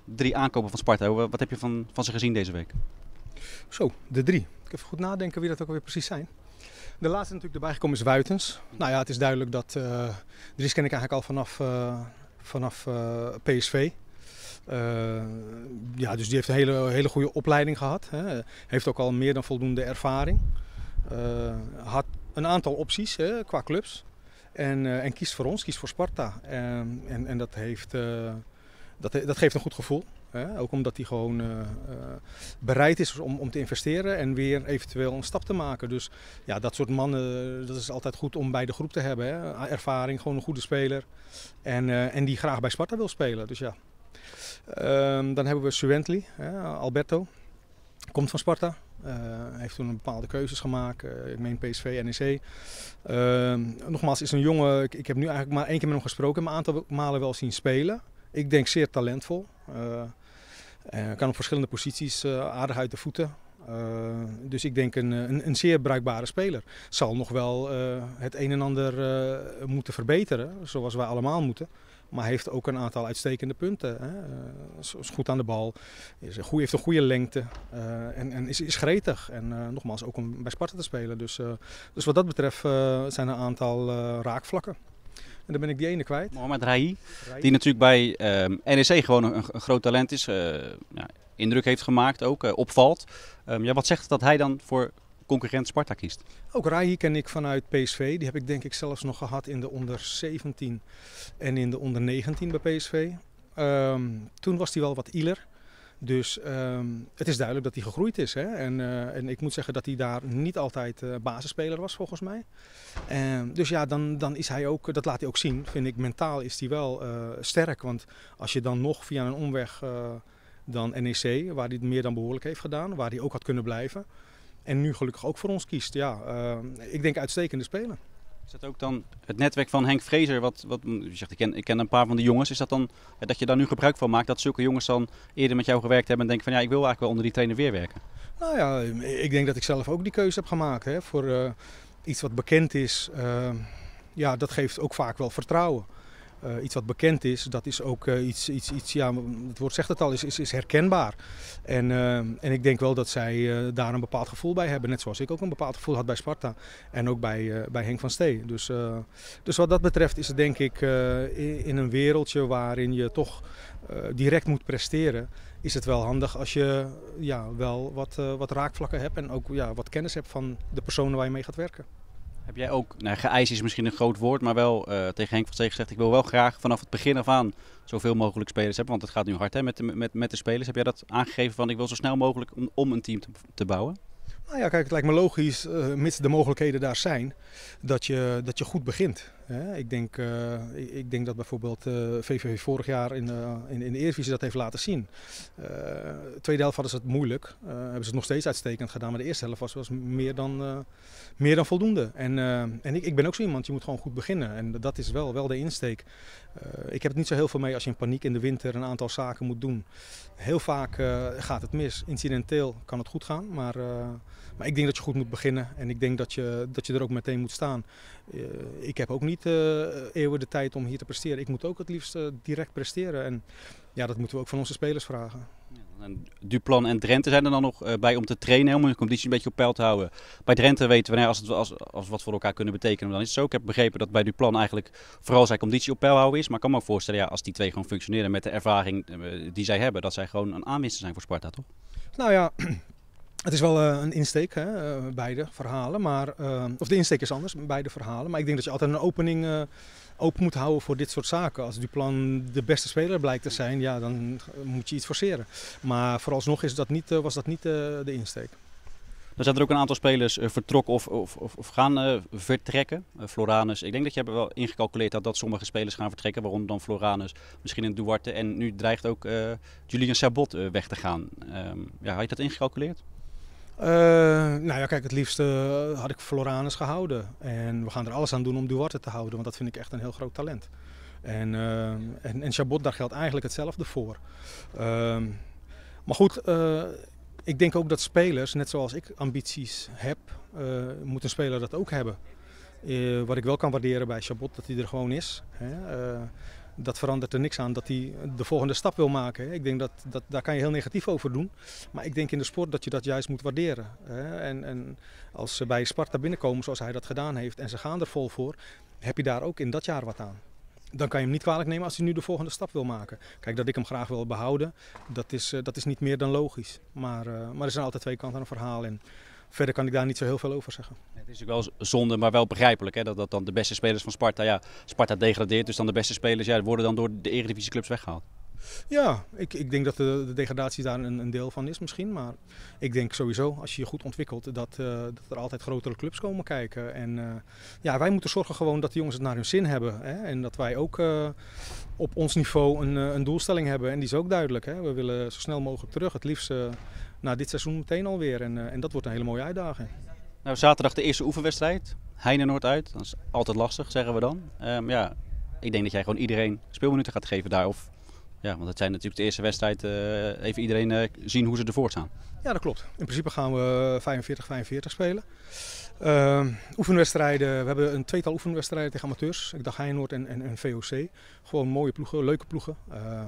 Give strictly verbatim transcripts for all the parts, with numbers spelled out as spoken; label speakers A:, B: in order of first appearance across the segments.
A: drie aankopen van Sparta. Wat heb je van, van ze gezien deze week?
B: Zo, de drie. Ik even goed nadenken wie dat ook alweer precies zijn. De laatste natuurlijk erbij gekomen is Wuitens. Nou ja, het is duidelijk dat uh, Dries ken ik eigenlijk al vanaf, uh, vanaf uh, P S V. Uh, ja, dus die heeft een hele, hele goede opleiding gehad. Hè. Heeft ook al meer dan voldoende ervaring. Uh, had een aantal opties hè, qua clubs. En, uh, en kiest voor ons, kiest voor Sparta. En, en, en dat, heeft, uh, dat, dat geeft een goed gevoel. Hè? Ook omdat hij gewoon uh, uh, bereid is om, om te investeren en weer eventueel een stap te maken. Dus ja, dat soort mannen, dat is altijd goed om bij de groep te hebben. Hè? Ervaring, gewoon een goede speler. En, uh, en die graag bij Sparta wil spelen. Dus ja. Uh, dan hebben we Suwently, hè? Alberto. Komt van Sparta. Uh, heeft toen een bepaalde keuzes gemaakt. Uh, ik meen P S V, N E C. Uh, nogmaals, is een jongen. Ik, ik heb nu eigenlijk maar één keer met hem gesproken. Maar een aantal malen wel zien spelen. Ik denk zeer talentvol. Uh, uh, kan op verschillende posities uh, aardig uit de voeten. Uh, dus ik denk een, een, een zeer bruikbare speler. Zal nog wel uh, het een en ander uh, moeten verbeteren. Zoals wij allemaal moeten. Maar heeft ook een aantal uitstekende punten. Hè. Uh, is goed aan de bal, is een goeie, heeft een goede lengte uh, en, en is, is gretig. En uh, nogmaals, ook om bij Sparta te spelen. Dus, uh, dus wat dat betreft uh, zijn er een aantal uh, raakvlakken. En dan ben ik die ene kwijt.
A: Mohamed Rahi, die natuurlijk bij uh, N E C gewoon een, een groot talent is. Uh, ja, indruk heeft gemaakt ook, uh, opvalt. Um, ja, wat zegt het dat hij dan voor concurrent Sparta kiest?
B: Ook Rahi ken ik vanuit P S V. Die heb ik denk ik zelfs nog gehad in de onder zeventien en in de onder negentien bij P S V. Um, toen was hij wel wat ieler. Dus um, het is duidelijk dat hij gegroeid is. Hè? En, uh, en ik moet zeggen dat hij daar niet altijd uh, basisspeler was volgens mij. Um, dus ja, dan, dan is hij ook, dat laat hij ook zien, vind ik, mentaal is hij wel uh, sterk. Want als je dan nog via een omweg uh, dan N E C, waar hij het meer dan behoorlijk heeft gedaan, waar hij ook had kunnen blijven. En nu gelukkig ook voor ons kiest. Ja, uh, ik denk uitstekende speler.
A: Is dat ook dan het netwerk van Henk Vrezer? Wat, wat, je zegt, ik ken, ik ken een paar van die jongens. Is dat dan ja, dat je daar nu gebruik van maakt? Dat zulke jongens dan eerder met jou gewerkt hebben en denken van ja, ik wil eigenlijk wel onder die trainer weer werken?
B: Nou ja, ik denk dat ik zelf ook die keuze heb gemaakt. Hè, voor uh, iets wat bekend is. Uh, ja, dat geeft ook vaak wel vertrouwen. Uh, iets wat bekend is, dat is ook uh, iets, iets, iets, ja, het woord zegt het al, is, is, is herkenbaar. En, uh, en ik denk wel dat zij uh, daar een bepaald gevoel bij hebben. Net zoals ik ook een bepaald gevoel had bij Sparta en ook bij, uh, bij Henk van Stee. Dus, uh, dus wat dat betreft is het denk ik uh, in een wereldje waarin je toch uh, direct moet presteren, is het wel handig als je ja, wel wat, uh, wat raakvlakken hebt en ook ja, wat kennis hebt van de personen waar je mee gaat werken.
A: Heb jij ook, nou, geëist is misschien een groot woord, maar wel uh, tegen Henk van Stee gezegd, ik wil wel graag vanaf het begin af aan zoveel mogelijk spelers hebben, want het gaat nu hard hè, met, de, met, met de spelers. Heb jij dat aangegeven van ik wil zo snel mogelijk om, om een team te, te bouwen?
B: Nou ja, kijk, het lijkt me logisch, uh, mits de mogelijkheden daar zijn, dat je, dat je goed begint. Hè? Ik, denk, uh, ik, ik denk dat bijvoorbeeld uh, V V V vorig jaar in, uh, in, in de Eredivisie dat heeft laten zien. Uh, de tweede helft hadden ze het moeilijk, uh, hebben ze het nog steeds uitstekend gedaan, maar de eerste helft was, was meer, dan, uh, meer dan voldoende. En, uh, en ik, ik ben ook zo iemand, je moet gewoon goed beginnen en dat is wel, wel de insteek. Uh, ik heb het niet zo heel veel mee als je in paniek in de winter een aantal zaken moet doen. Heel vaak uh, gaat het mis. Incidenteel kan het goed gaan, maar, uh, maar ik denk dat je goed moet beginnen en ik denk dat je, dat je er ook meteen moet staan. Uh, ik heb ook niet uh, eeuwen de tijd om hier te presteren. Ik moet ook het liefst uh, direct presteren en ja, dat moeten we ook van onze spelers vragen.
A: En Duplan en Drenthe zijn er dan nog uh, bij om te trainen, om de competitie een beetje op peil te houden. Bij Drenthe weten we, nou, als, het, als, als we wat voor elkaar kunnen betekenen, dan is het zo. Ik heb begrepen dat bij Duplan eigenlijk vooral zijn conditie op peil houden is. Maar ik kan me ook voorstellen, ja, als die twee gewoon functioneren met de ervaring uh, die zij hebben, dat zij gewoon een aanwinst zijn voor Sparta, toch?
B: Nou ja, het is wel uh, een insteek, hè, uh, beide verhalen. Maar, uh, of de insteek is anders, beide verhalen. Maar ik denk dat je altijd een opening uh, open moet houden voor dit soort zaken. Als Duplan de beste speler blijkt te zijn, ja, dan moet je iets forceren. Maar vooralsnog is dat niet, uh, was dat niet uh, de insteek.
A: Dan zijn er ook een aantal spelers uh, vertrokken of, of, of, of gaan uh, vertrekken. Uh, Floranus, ik denk dat je hebt wel ingecalculeerd had dat sommige spelers gaan vertrekken, waaronder dan Floranus, misschien een Duarte. En nu dreigt ook uh, Julian Sabot uh, weg te gaan. Um, ja, had je dat ingecalculeerd?
B: Uh, nou ja, kijk, het liefst uh, had ik Floranus gehouden. En we gaan er alles aan doen om Duarte te houden, want dat vind ik echt een heel groot talent. En, uh, en, en Chabot, daar geldt eigenlijk hetzelfde voor. Uh, maar goed, uh, ik denk ook dat spelers, net zoals ik ambities heb, uh, moet een speler dat ook hebben. Uh, wat ik wel kan waarderen bij Chabot, dat hij er gewoon is. Hè? Uh, dat verandert er niks aan dat hij de volgende stap wil maken. Ik denk dat, dat daar kan je heel negatief over doen. Maar ik denk in de sport dat je dat juist moet waarderen. En, en als ze bij Sparta binnenkomen zoals hij dat gedaan heeft en ze gaan er vol voor, heb je daar ook in dat jaar wat aan. Dan kan je hem niet kwalijk nemen als hij nu de volgende stap wil maken. Kijk, dat ik hem graag wil behouden, dat is, dat is niet meer dan logisch. Maar, uh, maar er zijn altijd twee kanten aan een verhaal en verder kan ik daar niet zo heel veel over zeggen.
A: Het is natuurlijk wel zonde, maar wel begrijpelijk hè? Dat, dat dan de beste spelers van Sparta, ja, Sparta degradeert, dus dan de beste spelers ja, worden dan door de eredivisieclubs weggehaald.
B: Ja, ik, ik denk dat de, de degradatie daar een, een deel van is misschien. Maar ik denk sowieso, als je je goed ontwikkelt, dat, uh, dat er altijd grotere clubs komen kijken. En uh, ja, wij moeten zorgen gewoon dat de jongens het naar hun zin hebben. Hè? En dat wij ook uh, op ons niveau een, een doelstelling hebben. En die is ook duidelijk. Hè? We willen zo snel mogelijk terug. Het liefst uh, na dit seizoen meteen alweer. En, uh, en dat wordt een hele mooie uitdaging.
A: Nou, zaterdag de eerste oefenwedstrijd. Heine-Noord uit. Dat is altijd lastig, zeggen we dan. Um, ja, ik denk dat jij gewoon iedereen speelminuten gaat geven daar. Of... Ja, want het zijn natuurlijk de eerste wedstrijd, uh, even iedereen uh, zien hoe ze ervoor staan.
B: Ja, dat klopt. In principe gaan we vijfenveertig vijfenveertig spelen. Uh, oefenwedstrijden, we hebben een tweetal oefenwedstrijden tegen amateurs. Ik dacht Heinoord en, en, en V O C. Gewoon mooie ploegen, leuke ploegen. Uh,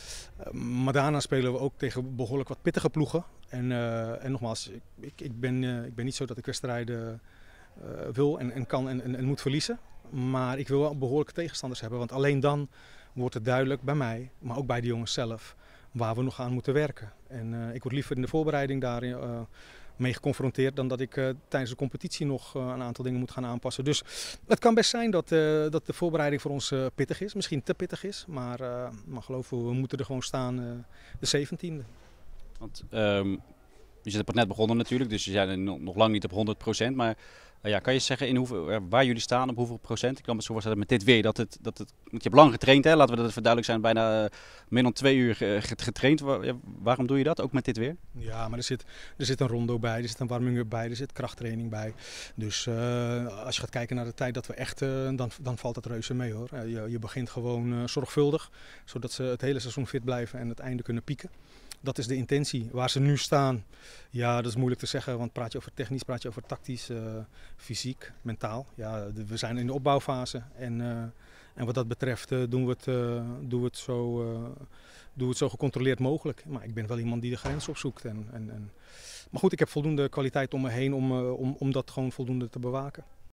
B: maar daarna spelen we ook tegen behoorlijk wat pittige ploegen. En, uh, en nogmaals, ik, ik, ik, ben, uh, ik ben niet zo dat ik wedstrijden uh, wil en, en kan en, en, en moet verliezen. Maar ik wil wel behoorlijke tegenstanders hebben, want alleen dan wordt het duidelijk bij mij, maar ook bij de jongens zelf, waar we nog aan moeten werken. En uh, ik word liever in de voorbereiding daar uh, mee geconfronteerd dan dat ik uh, tijdens de competitie nog uh, een aantal dingen moet gaan aanpassen. Dus het kan best zijn dat, uh, dat de voorbereiding voor ons uh, pittig is, misschien te pittig is, maar, uh, maar geloof me, we moeten er gewoon staan uh, de zeventiende.
A: Want um, je zit pas net begonnen natuurlijk, dus je zijn nog lang niet op honderd procent, maar uh, ja, kan je zeggen in hoeveel, waar jullie staan, op hoeveel procent? Ik kan me zo voorstellen met dit weer, dat het, dat het, want je hebt lang getraind, hè? Laten we dat even duidelijk zijn, bijna uh, meer dan twee uur uh, getraind. Waar, ja, waarom doe je dat, ook met dit weer?
B: Ja, maar er zit, er zit een rondo bij, er zit een warming-up bij, er zit krachttraining bij. Dus uh, als je gaat kijken naar de tijd dat we echt, uh, dan, dan valt het reuze mee hoor. Uh, je, je begint gewoon uh, zorgvuldig, zodat ze het hele seizoen fit blijven en het einde kunnen pieken. Dat is de intentie. Waar ze nu staan, ja, dat is moeilijk te zeggen. Want praat je over technisch, praat je over tactisch, uh, fysiek, mentaal. Ja, de, we zijn in de opbouwfase. En, uh, en wat dat betreft uh, doen, we het, uh, doen, we het zo, uh, doen we het zo gecontroleerd mogelijk. Maar ik ben wel iemand die de grens opzoekt. En, en, en... Maar goed, ik heb voldoende kwaliteit om me heen om, uh, om, om dat gewoon voldoende te bewaken.